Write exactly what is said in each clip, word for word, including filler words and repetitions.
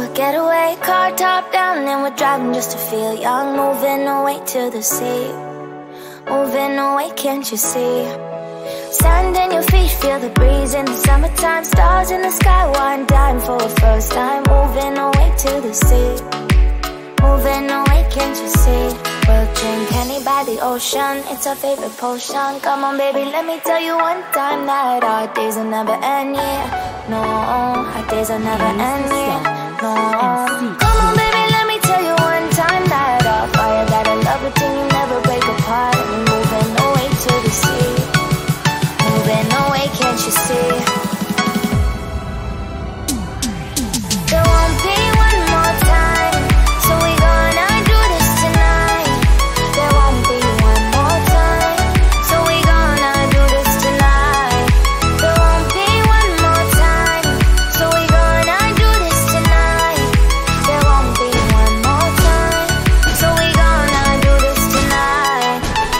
getaway, car top down, and we're driving just to feel young. Moving away to the sea, moving away, can't you see? Sand in your feet, feel the breeze in the summertime. Stars in the sky, one dime for a first time. Moving away to the sea, moving away, can't you see? We'll drink honey by the ocean, it's our favorite potion. Come on baby, let me tell you one time that our days will never end, yeah. No, our days will never end, yeah. No, come on baby, let me tell you one time that our fire got a love routine, you never break apart. We're moving away to the sea, moving away, can't you see? There won't be one more time, so we gonna do this tonight. There won't be one more time, so we gonna do this tonight. There won't be one more time, so we gonna do this tonight. There won't be one more time, so we gonna do this tonight.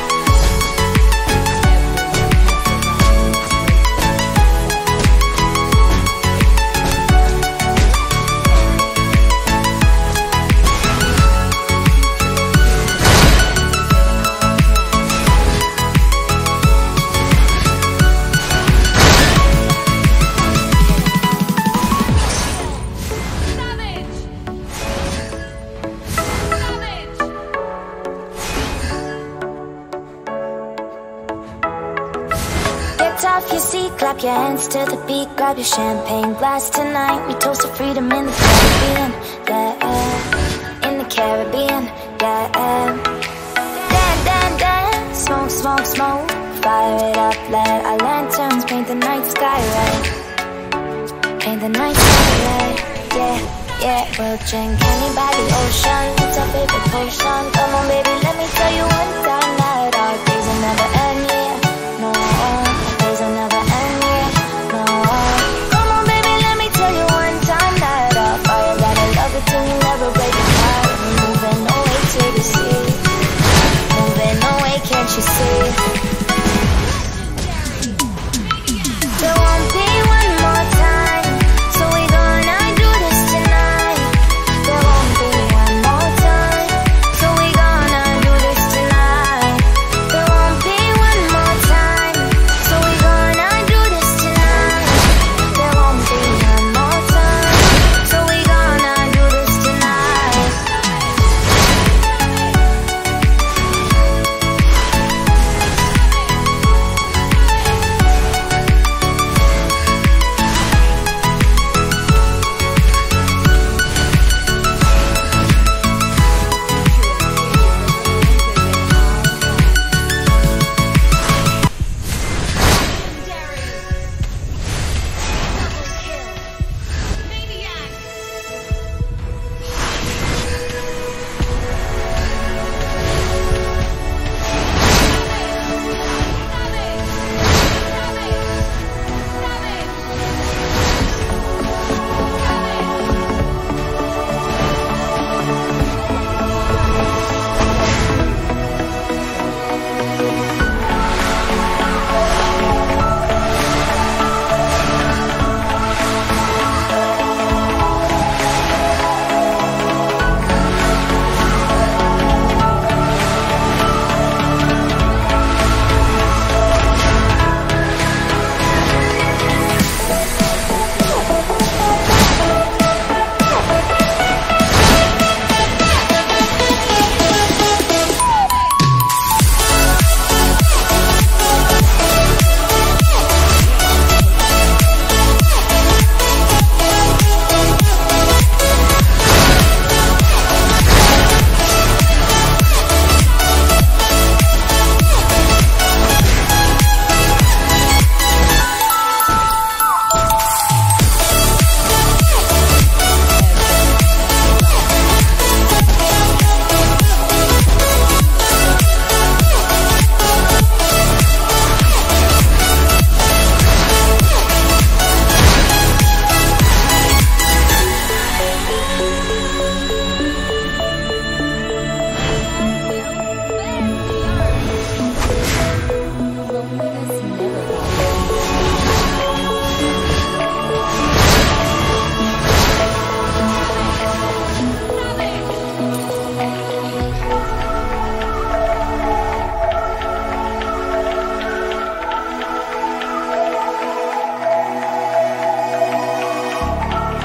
Get off your seat, clap your hands to the beat. Grab your champagne glass tonight. We toast to freedom in the Caribbean, yeah. In the Caribbean, yeah. Dance, dance, dance, smoke, smoke, smoke. Fire it up, let our lanterns paint the night sky red. Paint the night sky red, yeah, yeah. We'll drink honey by the ocean, it's our favorite